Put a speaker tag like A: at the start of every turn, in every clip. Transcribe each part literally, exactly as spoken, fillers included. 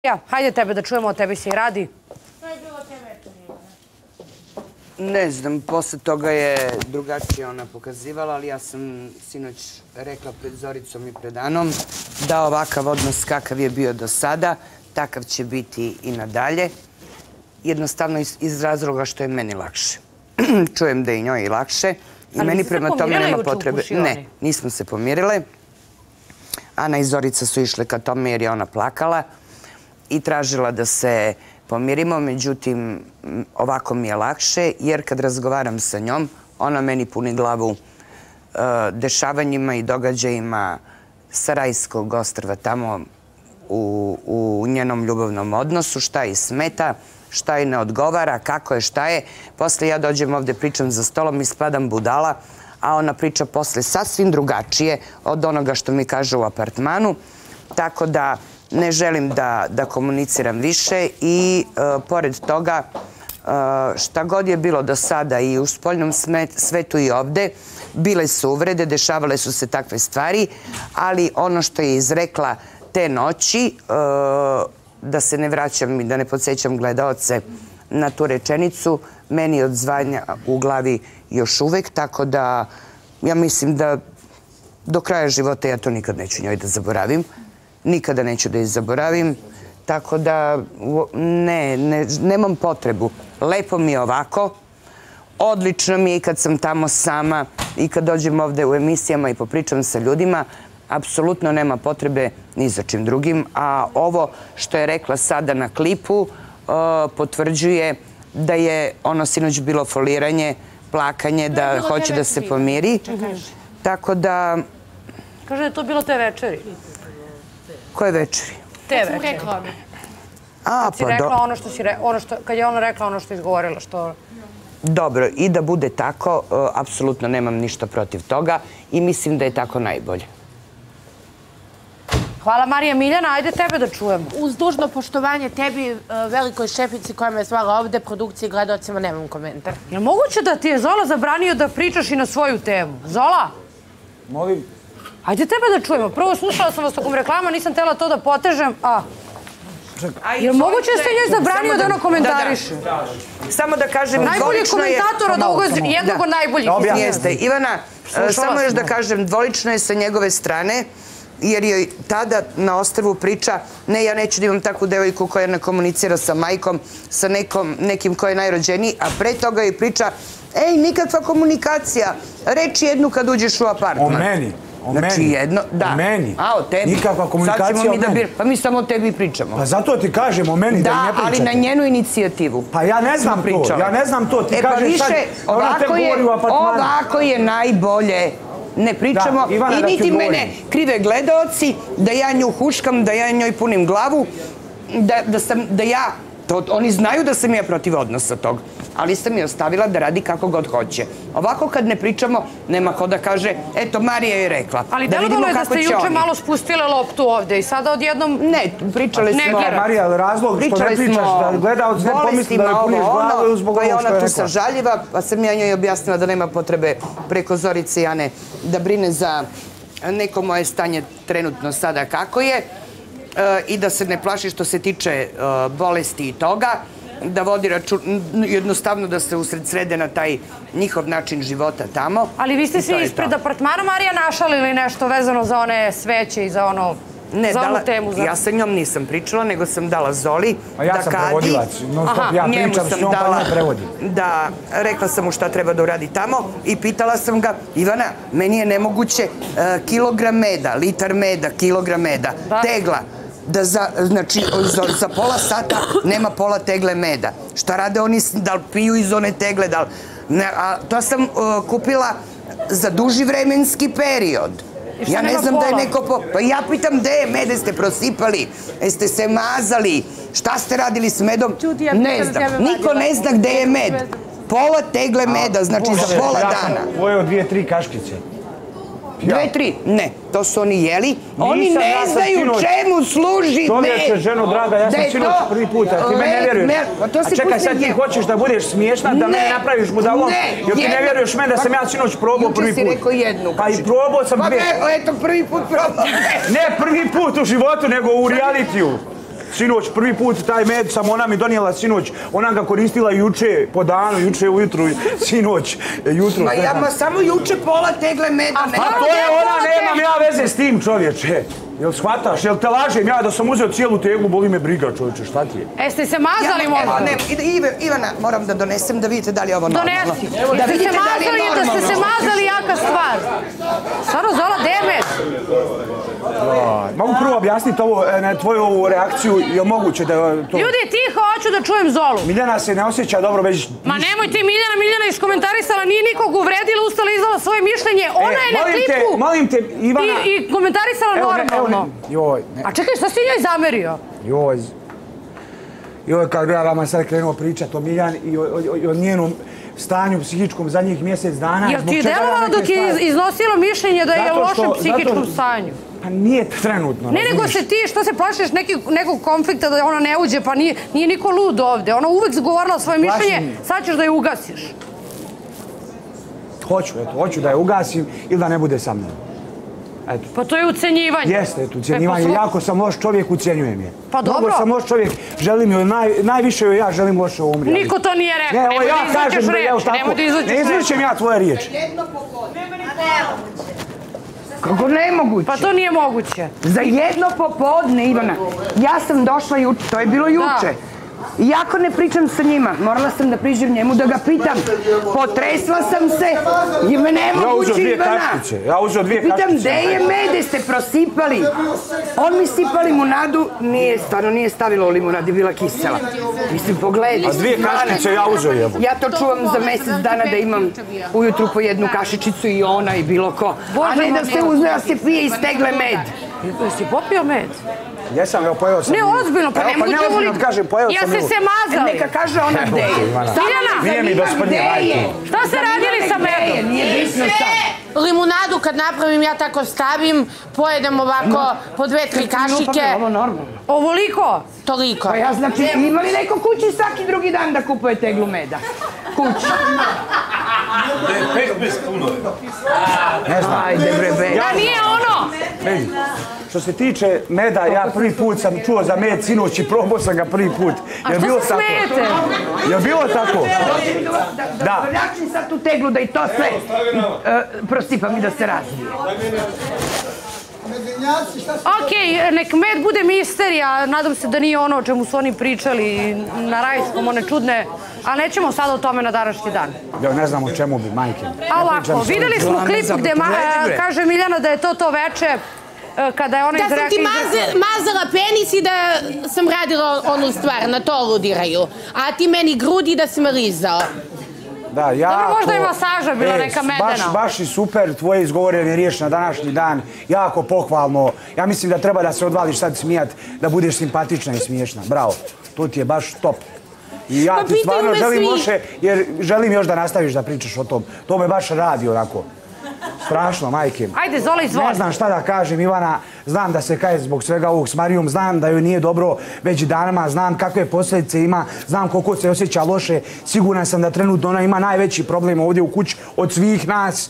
A: Ja, hajde tebe da čujemo, o tebi se i radi.
B: Što je bilo te večeri?
C: Ne znam, posle toga je drugačije ona pokazivala, ali ja sam sinoć rekla pred Zoricom i pred Anom da ovakav odnos kakav je bio do sada, takav će biti i nadalje. Jednostavno iz razloga što je meni lakše. Čujem da je i njoj i lakše. I meni prema tome nema potrebe. Ne, nismo se pomirile. Ana i Zorica su išle ka tome jer je ona plakala i tražila da se pomirimo, međutim, ovako mi je lakše, jer kad razgovaram sa njom, ona meni puni glavu dešavanjima i događajima sa Rajskog ostrva tamo u njenom ljubavnom odnosu, šta je smeta, šta je ne odgovara, kako je, šta je. Posle ja dođem ovde, pričam za stolom i spadam budala, a ona priča posle sasvim drugačije od onoga što mi kaže u apartmanu. Tako da ne želim da komuniciram više i pored toga šta god je bilo do sada i u spoljnom svetu i ovde, bile su uvrede, dešavale su se takve stvari, ali ono što je izrekla te noći, da se ne vraćam i da ne podsjećam gledaoce na tu rečenicu, meni odzvanja u glavi još uvek, tako da ja mislim da do kraja života ja to nikad neću njoj da zaboravim. Nikada neću da je zaboravim, tako da ne, nemam potrebu. Lepo mi je ovako, odlično mi je i kad sam tamo sama i kad dođem ovde u emisijama i popričam sa ljudima, apsolutno nema potrebe ni za čim drugim, a ovo što je rekla sada na klipu potvrđuje da je ono sinoć bilo foliranje, plakanje, da hoće da se pomiri. Tako da...
A: Kaže da je to bilo te večeri.
C: Koje večeri?
A: Te večeri.
C: A, pa do...
A: Kad je ona rekla ono što je izgovorila, što...
C: Dobro, i da bude tako, apsolutno nemam ništa protiv toga i mislim da je tako najbolje.
A: Hvala Marija Miljana, ajde tebe da čujemo.
B: Uz dužno poštovanje tebi, velikoj šefici koja me zvala ovde, produkciji i gledalcima, nemam komentar.
A: Je li moguće da ti je Zola zabranio da pričaš i na svoju temu? Zola?
D: Molim.
A: Ajde tebe da čujemo. Prvo slušala sam vas tokom reklama, nisam htjela to da potežem, a... Je li moguće da ste njoj zabranio da ono komentariše?
C: Samo da kažem,
A: najbolji komentator od jednog od najboljih.
C: Jeste. Ivana, samo još da kažem, dvolično je sa njegove strane, jer joj tada na ostrvu priča, ne, ja neću da imam takvu devojku koja ne komunicira sa majkom, sa nekim ko je najrođeniji, a pre toga joj priča, ej, nikakva komunikacija, reči jednu kad uđeš u apartman.
D: O meni? O meni?
C: Znači jedno, da.
D: O meni?
C: A, o tebi.
D: Nikakva komunikacija o meni?
C: Pa mi samo o tebi pričamo.
D: Pa zato ti kažem o meni da i ne pričate.
C: Da, ali na njenu inicijativu.
D: Pa ja ne znam to, ja ne znam to. Ti kažeš sad, ona te govori u apartmanu.
C: Ovako je najbolje. Ne pričamo i niti mene krive gledaoci, da ja nju huškam, da ja njoj punim glavu, da ja, oni znaju da sam ja protiv odnosa tog, ali sam je ostavila da radi kako god hoće. Ovako kad ne pričamo, nema ko da kaže, eto, Marija je rekla.
A: Ali delovalo je da ste juče malo spustile loptu ovde i sada odjednom...
C: Ne, pričali smo...
D: Marija, razlog što ne pričaš, da gledaoci ne pomisli da ne puniš glavu zbog ovo što je rekla.
C: Pa je ona tu sažaljiva, pa sam ja njoj objasnila da nema potrebe preko Zorice i Ane da brine za neko moje stanje trenutno sada kako je i da se ne plaši što se tiče bolesti i toga, da vodi račun, jednostavno da se usred srede na taj njihov način života tamo.
A: Ali vi ste se ispred apartmana, Marija, našalili nešto vezano za one sveće i za ono...
C: Ne, ja sa njom nisam pričala, nego sam dala Zoli da kadi.
D: A ja sam prevodilac, non stop, ja pričam s njom pa ne prevodim.
C: Da, rekla sam mu šta treba da uradi tamo i pitala sam ga, Ivana, meni je nemoguće kilogram meda, litar meda, kilogram meda, tegla, da znači za pola sata nema pola tegle meda. Šta rade oni, da li piju iz one tegle, da li... To sam kupila za duži vremenski period. Ja ne znam da je neko... Pa ja pitam gde je med, jeste prosipali, jeste se mazali, šta ste radili s medom? Ne znam, niko ne zna gde je med. Pola tegle meda, znači za pola dana.
D: Ja sam pojeo dvije, tri kaškice.
C: Dve, tri? Ne, to su oni jeli. Oni ne znaju čemu služi med.
D: Čovječe, ženo draga, ja sam sinoć prvi put, a ti me ne vjeruješ. A čekaj, sad ti hoćeš da budeš smiješna, da me napraviš budalom, jer ti ne vjeruješ mene da sam ja sinoć probao prvi put.
C: Juče si rekao jednu.
D: Pa i probao sam dve.
C: Pa eto, prvi put probao.
D: Ne prvi put u životu, nego u realitiju. Sinoć, prvi put taj med sam ona mi donijela sinoć. Ona ga koristila juče po danu, juče ujutru, sinoć, jutru.
C: Ma ja ma samo juče pola tegle meda.
D: A to je ona, nemam ja veze s tim, čovječe. Jel shvataš, jel te lažem ja da sam uzeo cijelu teglu, boli me briga, čovječe, šta ti je?
A: E, ste se mazali možda?
C: Ivana, moram da donesem da vidite da li je ovo normalno.
A: Donesi. Da vidite da li je normalno. Da ste se mazali, jaka stvar. Stvarno, Zola, gde je med?
D: Mogu prvo objasniti ovo, na tvoju ovu reakciju, je moguće da to...
A: Ljudi, tiho, hoću da čujem Zolu.
D: Miljana se ne osjeća dobro već...
A: Ma nemojte Miljana, Miljana iskomentarisala, nije nikog uvredila, ustala i izdala svoje mišljenje. Ona je na klipu.
D: Molim te, Ivana...
A: I komentarisala normalno.
D: Joj, ne.
A: A čekaj, šta si njoj zamerio?
D: Joj. Joj, kad bi ja vama sad krenuo pričat o Miljan i o njenom stanju psihičkom zadnjih mjesec dana.
A: Jel ti je delovalo dok je iznosilo mišljenje da je u lošem psihičkom stanju?
D: Pa nije trenutno.
A: Ne, nego se ti, što se plašiš nekog konflikta da ona ne uđe, pa nije niko lud ovde. Ona uvek govorila svoje mišljenje, sad ćeš da je ugasiš.
D: Hoću, eto, hoću da je ugasim ili da ne bude sa mnom.
A: Pa to je ucenjivanje.
D: Jeste, eto, ucenjivanje. Jako sam loš čovjek, ucenjujem je.
A: Pa dobro.
D: Mnogo sam loš čovjek, želim joj, najviše joj ja želim loše umri.
A: Niko to nije rekao, nemoj da izvučeš reč, nemoj da izvučeš reč.
D: Ne izvučem ja tvoje riječi.
C: Kako nemoguće?
A: Pa to nije moguće.
C: Za jedno popodne, Ivana, ja sam došla juče, to je bilo juče. Iako ne pričam sa njima, morala sam da priđem njemu da ga pitam. Potresla sam se i me nemoguće, Ivana.
D: Ja uzeo dvije kašpice.
C: Pitam, gde je mede ste prosipali? On mi sipa limunadu, nije, stvarno nije stavila u limunadu, je bila kisela. Mislim, pogledaj.
D: A dvije kašpice ja uzeo jebu.
C: Ja to čuvam za mjesec dana da imam ujutru po jednu kašičicu i ona i bilo ko. A ne da se uzme, da se pije iz tegle med.
A: Jesi popio med?
D: Jesam, evo, pojeo sam.
A: Ne, ozbiljno, pa ne mogu te voliti. Ja se se mazali.
C: Neka kaže ona gde je.
D: Nije mi do sprnje, majke.
A: Šta ste radili sa medom?
C: Nije bitno šta.
B: Limunadu kad napravim, ja tako stavim, pojedem ovako po dve, tri kašike.
C: Ovo normalno.
A: Ovoliko?
B: Toliko.
C: Pa ja znači, ima li neko kući svaki drugi dan da kupuje teglu meda? Kući.
E: Da je pekmez puno.
D: Ne znam.
C: Ajde bre, be.
A: Da nije ono!
D: Vidi, što se tiče meda, ja prvi put sam čuo za med sinoć i probao sam ga prvi put.
A: A što se smijete?
D: Je bilo tako?
C: Da. Vrjačim sad tu teglu da i to sve prosipam i da se razvije.
A: Okej, nek med bude misterija, nadam se da nije ono o čemu su oni pričali na rajskom, one čudne, ali nećemo sada o tome na današnji dan.
D: Ja ne znam o čemu bi, majke.
A: A ovako, videli smo klip gde kaže Miljana da je to to veče kada je ona izrekla...
B: Da sam ti mazala penis i da sam radila onu stvar, na to aludiraju. A ti meni grudi da si me lizao.
D: Da, jako...
A: Dobro, možda i masaža bila neka medena.
D: Baš i super, tvoje izgovorene riječi na današnji dan, jako pohvalno. Ja mislim da treba da se odvališ sad smijat, da budeš simpatična i smiješna. Bravo, to ti je baš top. I ja ti stvarno želim loše, jer želim još da nastaviš da pričaš o tom. To me baš radi onako. Strašno, majke.
A: Ajde, Zola, izvoli.
D: Ne znam šta da kažem, Ivana. Znam da se kaje zbog svega ovog s Marijom. Znam da joj nije dobro već danama. Znam kakve posljedice ima. Znam koliko se osjeća loše. Siguran sam da trenutno ona ima najveći problem ovdje u kući od svih nas.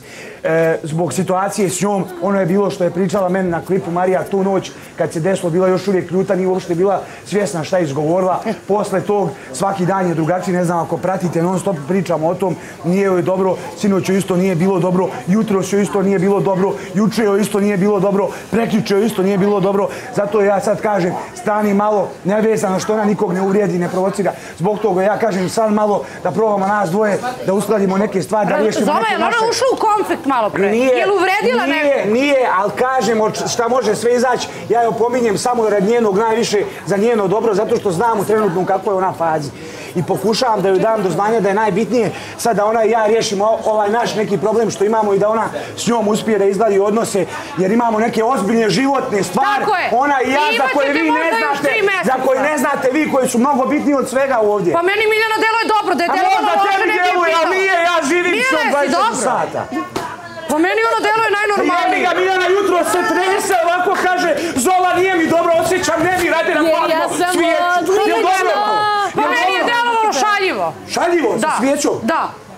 D: Zbog situacije s njom. Ono je bilo što je pričala meni na klipu Marija tu noć. Kad se desilo, bila još uvijek ljuta. Nije uopšte bila svjesna šta je izgovorila. Posle tog svaki dan je drugačiji. Ne znam, ako pratite, non stop pričamo o tom. Nije joj dobro. Sinoć joj isto nije bilo dobro. Jutro joj isto nije bilo dobro. Juče joj isto nije bilo dobro. Prekjuče joj isto nije bilo dobro. Zato ja sad kažem, stani malo nevezano što ona nikog ne uvrijedi, ne provocira. Zbog toga ja kažem sad malo da probamo nas dvoje, da uskladimo neke stvari, da riješimo neke naše...
A: Zova, je ona ušla u konflikt malo pre? Je li uvredila neko?
D: Nije, nije, ali kažem šta može sve izaći. Ja je opominjem samo rad njenog najviše za njeno dobro, zato što znam u trenutnom kako je ona fazi. I pokušavam da joj dam do znanja da je najbitnije sad da ona i ja riješimo ovaj naš neki problem što imamo i da ona s njom uspije da izgladi odnose, jer imamo neke ozbiljne životne stvari. Ona i ja za koje vi ne znate, za koje ne znate vi koji su mnogo bitniji od svega ovdje.
A: Pa meni Miljana deluje dobro, da je delovala loše ne bi pitao.
D: A možda tebi deluje, a nije, ja živim s njom dvadeset četiri sata.
A: Pa meni ono deluje najnormalnije.
D: Jebi ga, Miljana jutro se trese, ovako kaže, Zola nije mi dobro, osjećam nemir, ajde na hladno svijeću.
B: Ja sam odlična.
A: Pa meni je delovalo šaljivo.
D: Šaljivo? Sa svijećom?
A: Da.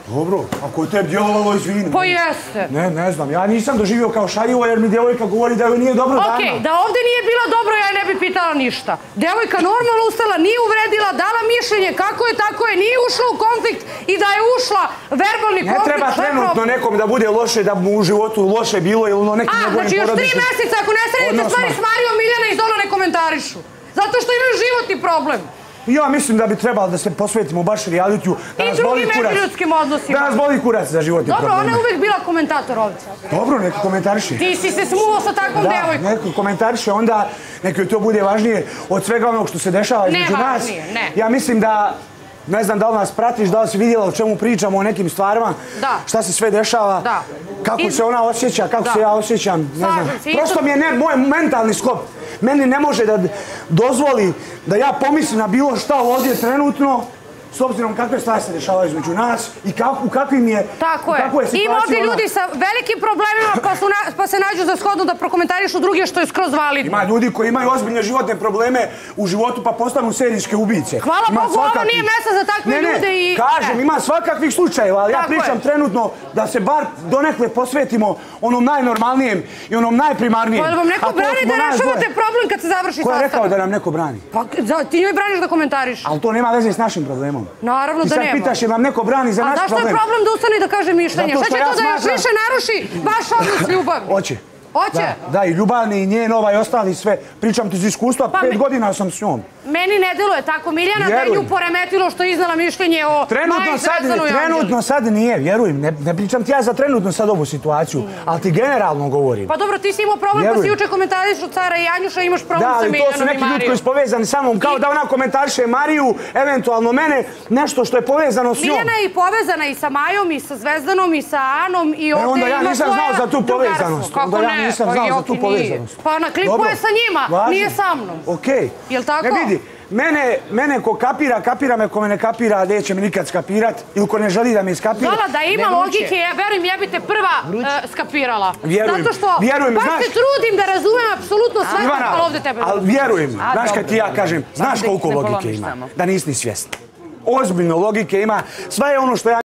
D: Dobro, ako je tebi djelovalo, izvini.
A: Pa jeste.
D: Ne, ne znam, ja nisam doživio kao šaljivo jer mi djevojka govori da joj nije dobro dana.
A: Okej, da ovdje nije bilo dobro, ja ne bi pitala ništa. Djevojka normalno ustala, nije uvredila, dala mišljenje kako je, tako je, nije ušla u konflikt i da je ušla verbalni
D: Ne
A: konflikt.
D: treba
A: šta je
D: trenutno
A: problem?
D: nekom da bude loše, da mu u životu loše bilo ili ono nekim
A: A,
D: njegovim
A: znači još tri
D: porodičnim
A: mjeseca ako ne sredite
D: odnosima.
A: stvari s Marijom Miljana iz ono ne komentarišu. Zato što imaju životni problem.
D: Ja mislim da bi trebalo da se posvetimo baš realitiju. Da
A: I
D: nas boli
A: drugim
D: kurac.
A: međuljudskim odnosima.
D: Da nas boli kurac za životni
A: Dobro,
D: probleme.
A: ona je uvijek bila komentator ovdje.
D: Dobro, neka komentariši.
A: Ti si se smuvao sa takvom
D: Da,
A: devojkom.
D: neko komentariše, onda neka joj to bude važnije od svega onog što se dešava
A: Ne
D: između nas.
A: važnije, ne.
D: Ja mislim da, ne znam da li nas pratiš, da li si vidjela o čemu pričamo, o nekim stvarima,
A: Da.
D: šta se sve dešava,
A: Da.
D: kako
A: I-
D: se ona osjeća, kako
A: Da.
D: se ja osjećam, ne znam.
A: Slažem se, i
D: Prosto
A: to-
D: mi je ne, moj mentalni sklop. Meni ne može da dozvoli da ja pomislim na bilo šta ovdje trenutno, s obzirom kakve stvari se dešavaju između nas i kako, u kakvim je,
A: Tako
D: u
A: je.
D: kakvoj je
A: Ima
D: situaciji
A: ovdje
D: ona.
A: ljudi sa velikim problemima pa, su na- pa se nađu za shodno da prokomentarišu druge što je skroz validno.
D: Ima ljudi koji imaju ozbiljne životne probleme u životu pa postanu serijske ubice.
A: Hvala
D: Ima
A: Bogu, ovo
D: svakakvih.
A: nije mjesto za takve
D: Ne, ne,
A: ljude i-
D: kažem, ima svakakvih slučajeva, ali ja
A: Tako
D: pričam
A: je.
D: trenutno da se bar donekle posvetimo onom najnormalnijem i onom najprimarnijem.
A: Pa jel vam neko
D: A to
A: brani
D: smo
A: da
D: nas
A: rešavate
D: dvoje.
A: problem kad se završi
D: Ko je rekao
A: sastanak?
D: da nam neko brani?
A: Pa za- ti njoj braniš da komentariš.
D: Ali to nema veze s našim problemom.
A: Naravno
D: I
A: da
D: sad
A: nema.
D: pitaš je nam neko brani za
A: A
D: naš
A: zašto je
D: problem?
A: problem da ustane i da kaže mišljenje?
D: Zato
A: Šta
D: što
A: će
D: ja
A: to da još
D: smatram-
A: više naruši vaš odnos ljubavi?
D: Hoće.
A: Hoće?
D: Da, da, i ljubavni i njen ovaj ostali sve. Pričam ti iz iskustva,
A: Pa
D: pet
A: me-
D: godina sam s njom.
A: Meni ne deluje tako Miljana da je
D: Vjeruj.
A: nju poremetilo što je iznala mišljenje o
D: Trenutno
A: Maji
D: sad,
A: Zvezdanu i
D: trenutno sad nije, vjerujem. Ne, ne pričam ti ja za trenutno sad ovu situaciju, ali ti generalno govorim.
A: Pa dobro, ti si imao problem pa
D: Vjerujem.
A: si juče komentariš od Cara i Janjuša, imaš problem
D: Da,
A: sa
D: ali to su
A: Miljanom i
D: neki ljudi
A: Marijom.
D: koji su povezani sa mnom, kao
A: I-
D: da ona komentariše Mariju, eventualno mene, nešto što je povezano s njom.
A: Miljana je i povezana i sa Majom, i sa Zvezdanom, i sa Anom, i ovdje
D: onda ja
A: ima
D: nisam
A: svoja
D: znao za tu
A: drugarstvo.
D: povezanost.
A: Kako
D: Onda ja
A: ne?
D: nisam
A: Pa
D: znao za
A: Joki
D: tu
A: nije.
D: povezanost.
A: Pa na klipu
D: Dobro.
A: je sa njima,
D: Važno.
A: nije sa mnom.
D: Okej.
A: Jel tako?
D: Ne vidi, mene, mene ko kapira, kapira me, ko me ne kapira, neće me nikad skapirat. Ili ko ne želi da me iskapira.
A: Zala, da ima logike, ja verujem, ja bi te prva e, skapirala.
D: Vjerujem,
A: Zato što
D: vjerujem,
A: baš
D: znaš-
A: se trudim da razumem apsolutno sve,
D: Ivana,
A: ali ovdje tebe.
D: ali vjerujem, znaš kad ti ja kažem, znaš
C: da ih
D: koliko
C: ne
D: logike
C: polomiš
D: ima,
C: samo.
D: da nisi ni svjesna. Ozbiljno logike ima, sve je ono što ja